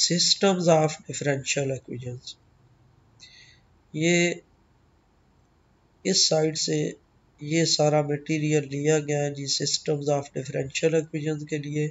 Systems of differential equations. ये इस side से ये सारा मटेरियल लिया गया है जी सिस्टम्स ऑफ डिफरेंशियल इक्वेशंस के लिए।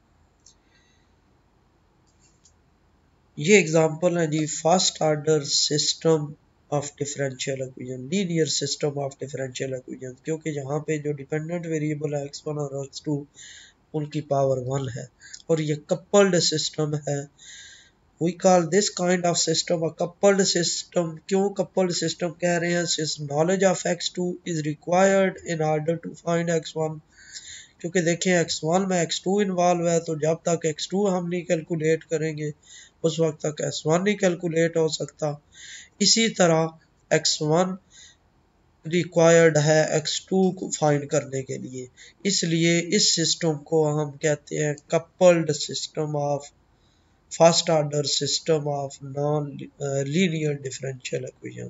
ये एग्जांपल है जी first order system of differential equation, linear system of differential equation, क्योंकि यहाँ पे जो डिपेंडेंट वेरिएबल है x1 और x2 उनकी पावर 1 है और ये कपल्ड सिस्टम है। We call this kind of system a coupled system। क्यों coupled system कह रहे हैं? Since knowledge of x2 is required in order to find x1। क्योंकि देखें x1 में x2 इन्वॉल्व है, तो जब तक x2 हम नहीं कैलकुलेट करेंगे उस वक्त तक x1 नहीं कैलकुलेट हो सकता। इसी तरह x1 रिक्वायर्ड है x2 को फाइंड करने के लिए, इसलिए इस सिस्टम को हम कहते हैं coupled system of first order system of non linear differential equation.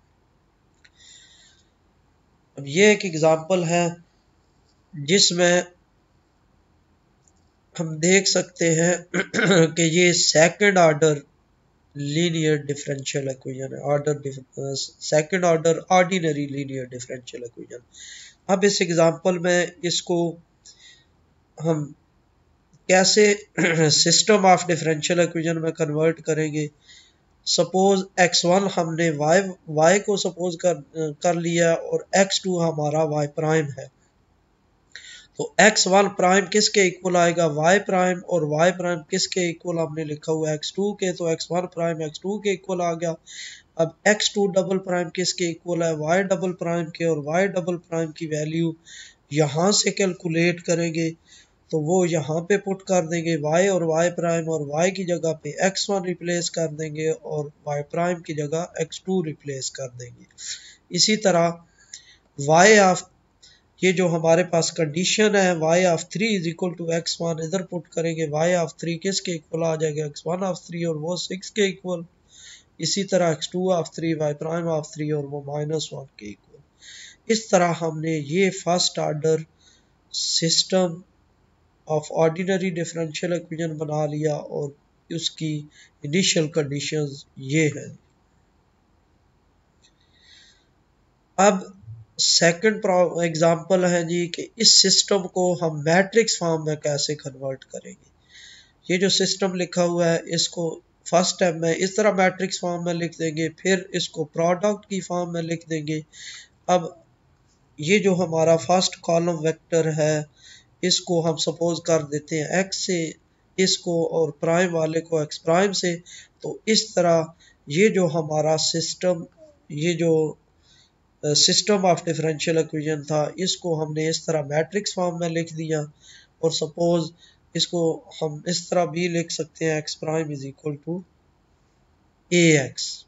अब ये एक एग्जांपल है जिसमें हम देख सकते हैं कि ये second order linear differential equation है, order second order ordinary linear differential equation. अब इस एग्जांपल में इसको हम कैसे सिस्टम ऑफ डिफरेंशियल इक्वेशन में कन्वर्ट करेंगे। सपोज x1 हमने y को सपोज कर लिया और x2 हमारा y प्राइम है, तो x1 प्राइम किसके इक्वल आएगा? y प्राइम, और y प्राइम किसके इक्वल हमने लिखा हुआ है? x2 के, तो x1 प्राइम x2 के इक्वल आ गया। अब x2 डबल प्राइम किसके इक्वल है? y डबल प्राइम के, और y डबल प्राइम की वैल्यू यहाँ से कैलकुलेट करेंगे तो वो यहाँ पे पुट कर देंगे y और y प्राइम, और y की जगह पे x1 रिप्लेस कर देंगे और y प्राइम की जगह x2 रिप्लेस कर देंगे। इसी तरह y ऑफ, ये जो हमारे पास कंडीशन है y of 3 is equal to x1, इधर पुट करेंगे y ऑफ 3 किसके इक्वल आ जाएगा? x1 ऑफ 3, और वो 6 के इक्वल। इसी तरह x2 of 3 y prime of 3, और वो -1 के इक्वल। इस तरह हमने ये first order system of ordinary differential equation बना लिया और उसकी इनिशियल कंडीशंस ये हैं। अब सेकंड एग्जांपल है जी कि इस सिस्टम को हम मैट्रिक्स फॉर्म में कैसे कन्वर्ट करेंगे। ये जो सिस्टम लिखा हुआ है इसको फर्स्ट स्टेप में इस तरह मैट्रिक्स फॉर्म में लिख देंगे, फिर इसको प्रोडक्ट की फॉर्म में लिख देंगे। अब ये जो हमारा फर्स्ट कॉलम वेक्टर है इसको हम सपोज कर देते हैं x से इसको और प्राइम वाले को x प्राइम से। तो इस तरह ये जो हमारा सिस्टम, ये जो सिस्टम ऑफ डिफरेंशियल इक्वेशन था इसको हमने इस तरह मैट्रिक्स फॉर्म में लिख दिया। और सपोज इसको हम इस तरह भी लिख सकते हैं x prime is equal to ax।